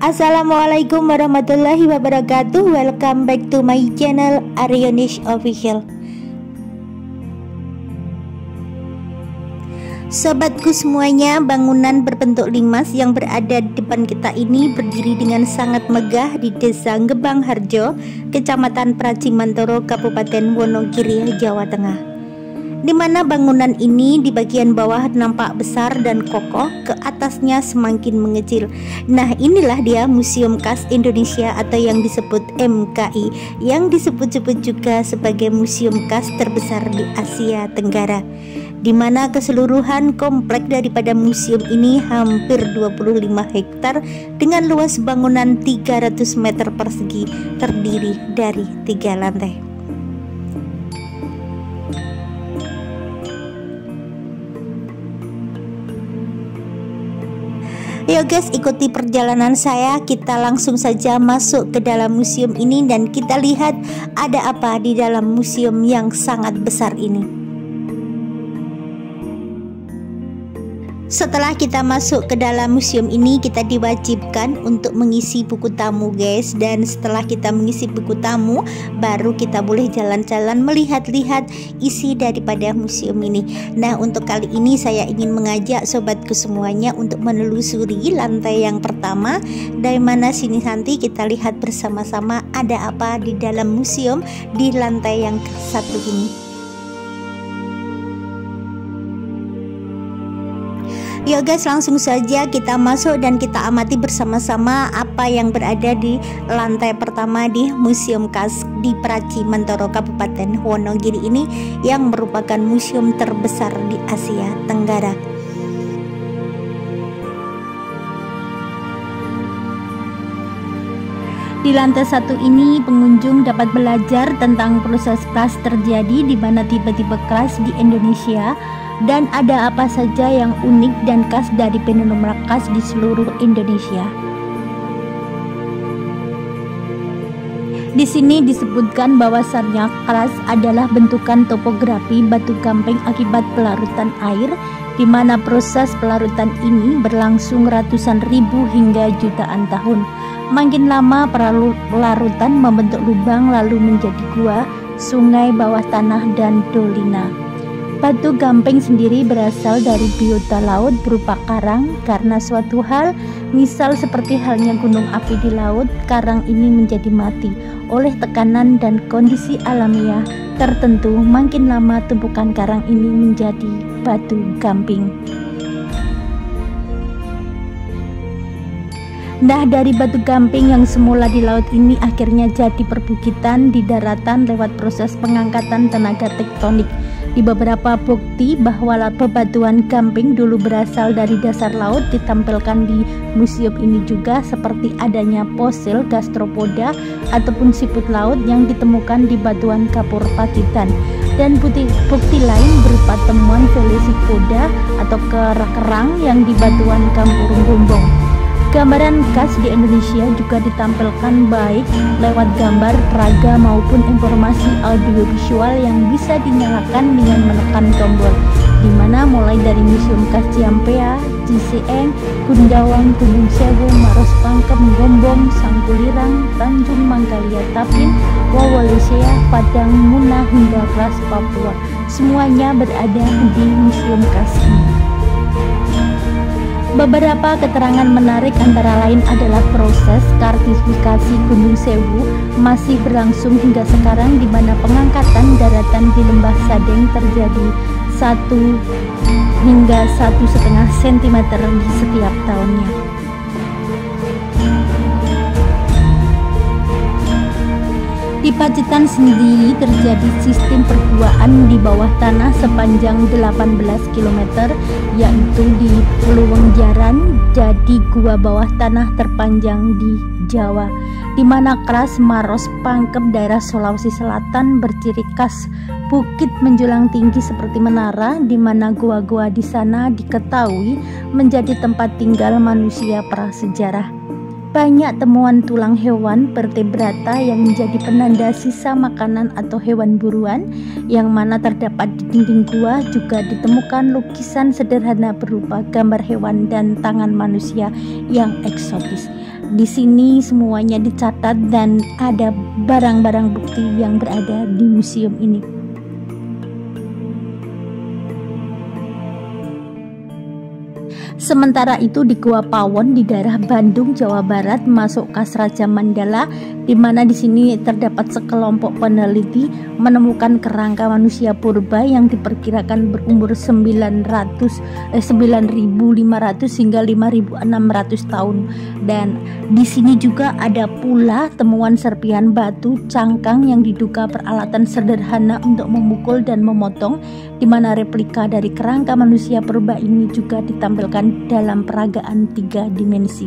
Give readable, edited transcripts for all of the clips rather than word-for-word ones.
Assalamualaikum warahmatullahi wabarakatuh. Welcome back to my channel Aryonish Official. Sobatku semuanya, bangunan berbentuk limas yang berada di depan kita ini berdiri dengan sangat megah di Desa Gebang Harjo, Kecamatan Pracimantoro, Kabupaten Wonogiri, Jawa Tengah. Di mana bangunan ini di bagian bawah nampak besar dan kokoh, ke atasnya semakin mengecil. Nah, inilah dia Museum Khas Indonesia atau yang disebut MKI, yang disebut-sebut juga sebagai museum khas terbesar di Asia Tenggara, di mana keseluruhan komplek daripada museum ini hampir 25 hektar dengan luas bangunan 300 meter persegi, terdiri dari 3 lantai. Yuk guys, ikuti perjalanan saya. Kita langsung saja masuk ke dalam museum ini dan kita lihat ada apa di dalam museum yang sangat besar ini. Setelah kita masuk ke dalam museum ini, kita diwajibkan untuk mengisi buku tamu guys. Dan setelah kita mengisi buku tamu, baru kita boleh jalan-jalan melihat-lihat isi daripada museum ini. Nah, untuk kali ini saya ingin mengajak sobatku semuanya untuk menelusuri lantai yang pertama, dari mana sini nanti kita lihat bersama-sama ada apa di dalam museum di lantai yang satu ini. Yuk guys, langsung saja kita masuk dan kita amati bersama-sama apa yang berada di lantai pertama di Museum Khas di Pracimantoro, Kabupaten Wonogiri ini, yang merupakan museum terbesar di Asia Tenggara. Di lantai satu ini pengunjung dapat belajar tentang proses kelas terjadi di mana tipe-tipe kelas di Indonesia dan ada apa saja yang unik dan khas dari fenomena khas di seluruh Indonesia. Di sini disebutkan bahwasannya kelas adalah bentukan topografi batu gamping akibat pelarutan air, di mana proses pelarutan ini berlangsung ratusan ribu hingga jutaan tahun. Makin lama pelarutan membentuk lubang lalu menjadi gua, sungai, bawah tanah, dan dolina. Batu gamping sendiri berasal dari biota laut berupa karang. Karena suatu hal, misal seperti halnya gunung api di laut, karang ini menjadi mati oleh tekanan dan kondisi alamiah tertentu. Makin lama tumpukan karang ini menjadi batu gamping. Nah, dari batu gamping yang semula di laut ini akhirnya jadi perbukitan di daratan lewat proses pengangkatan tenaga tektonik. Di beberapa bukti bahwa bebatuan gamping dulu berasal dari dasar laut ditampilkan di museum ini juga, seperti adanya fosil gastropoda ataupun siput laut yang ditemukan di batuan kapur Pacitan, dan bukti lain berupa temuan velocipoda atau kerang yang di batuan Kampurung Gombong. Gambaran khas di Indonesia juga ditampilkan baik lewat gambar, peraga maupun informasi audiovisual yang bisa dinyalakan dengan menekan tombol, di mana mulai dari Museum Khas Ciampea, Ciseeng, Gundawang, Gunung Sewu, Maros Pangkem, Gombong, Sangkulirang, Tanjung Mangkalia, Tapin, Wawalesea, Padang, Muna hingga Kelas Papua. Semuanya berada di Museum Khas ini. Beberapa keterangan menarik antara lain adalah proses kartifikasi Gunung Sewu masih berlangsung hingga sekarang, di mana pengangkatan daratan di Lembah Sadeng terjadi 1 hingga 1,5 cm di setiap tahunnya. Di Pacitan sendiri terjadi sistem perguaan di bawah tanah sepanjang 18 km, yaitu di Peluwengjaran, jadi gua bawah tanah terpanjang di Jawa, di mana kelas Maros Pangkem daerah Sulawesi Selatan berciri khas bukit menjulang tinggi seperti menara, di mana gua-gua di sana diketahui menjadi tempat tinggal manusia prasejarah. Banyak temuan tulang hewan vertebrata yang menjadi penanda sisa makanan atau hewan buruan, yang mana terdapat di dinding gua. Juga ditemukan lukisan sederhana berupa gambar hewan dan tangan manusia yang eksotis. Di sini semuanya dicatat dan ada barang-barang bukti yang berada di museum ini. Sementara itu di Gua Pawon di daerah Bandung, Jawa Barat, masuk Kas Raja Mandala, di mana di sini terdapat sekelompok peneliti menemukan kerangka manusia purba yang diperkirakan berumur 9.500 hingga 5.600 tahun. Dan di sini juga ada pula temuan serpihan batu cangkang yang diduga peralatan sederhana untuk memukul dan memotong, di mana replika dari kerangka manusia purba ini juga ditampilkan dalam peragaan 3 dimensi.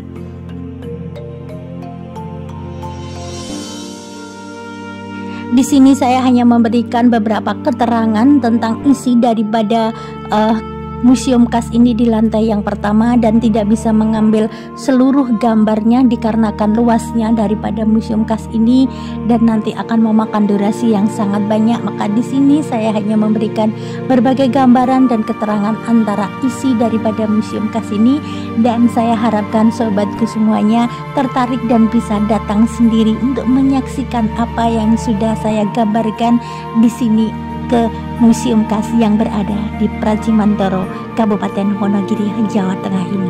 Di sini saya hanya memberikan beberapa keterangan tentang isi daripada museum kas ini di lantai yang pertama, dan tidak bisa mengambil seluruh gambarnya dikarenakan luasnya daripada museum kas ini dan nanti akan memakan durasi yang sangat banyak. Maka di sini saya hanya memberikan berbagai gambaran dan keterangan antara isi daripada museum kas ini, dan saya harapkan sobatku semuanya tertarik dan bisa datang sendiri untuk menyaksikan apa yang sudah saya gambarkan di sini ke Museum Kas yang berada di Pracimantoro, Kabupaten Wonogiri, Jawa Tengah ini.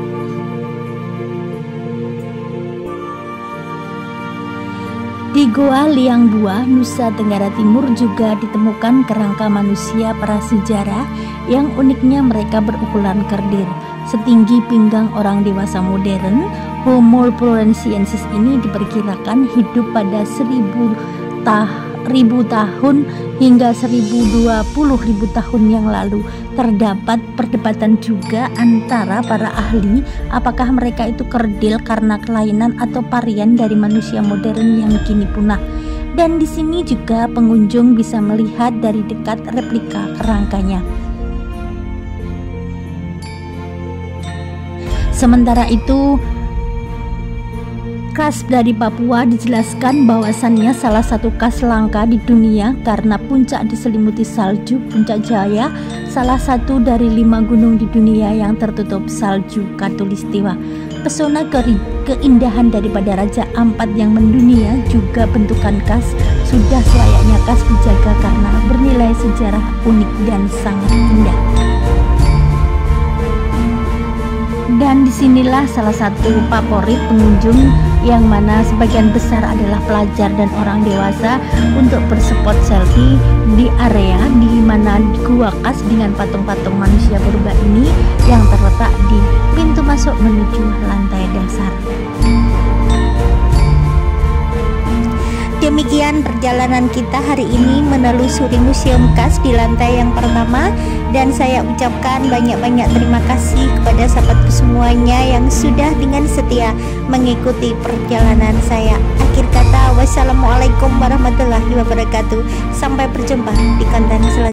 Di Goa Liangbua, Nusa Tenggara Timur juga ditemukan kerangka manusia prasejarah yang uniknya mereka berukuran kerdil setinggi pinggang orang dewasa modern. Homo floresiensis ini diperkirakan hidup pada 1000 tahun hingga 1020.000 tahun yang lalu. Terdapat perdebatan juga antara para ahli apakah mereka itu kerdil karena kelainan atau varian dari manusia modern yang kini punah. Dan di sini juga pengunjung bisa melihat dari dekat replika kerangkanya. Sementara itu, kas dari Papua dijelaskan bahwasannya salah satu kas langka di dunia karena puncak diselimuti salju. Puncak Jaya salah satu dari 5 gunung di dunia yang tertutup salju khatulistiwa. Pesona keindahan daripada Raja Ampat yang mendunia juga bentukan kas sudah selayaknya kas dijaga karena bernilai sejarah unik dan sangat indah. Dan disinilah salah satu favorit pengunjung, yang mana sebagian besar adalah pelajar dan orang dewasa, untuk berspot selfie di area di mana gua kas dengan patung-patung manusia purba ini yang terletak di pintu masuk menuju lantai dasar. Demikian perjalanan kita hari ini menelusuri Museum Kas di lantai yang pertama, dan saya ucapkan banyak-banyak terima kasih kepada sahabatku semuanya yang sudah dengan setia mengikuti perjalanan saya. Akhir kata, wassalamualaikum warahmatullahi wabarakatuh. Sampai berjumpa di konten selanjutnya.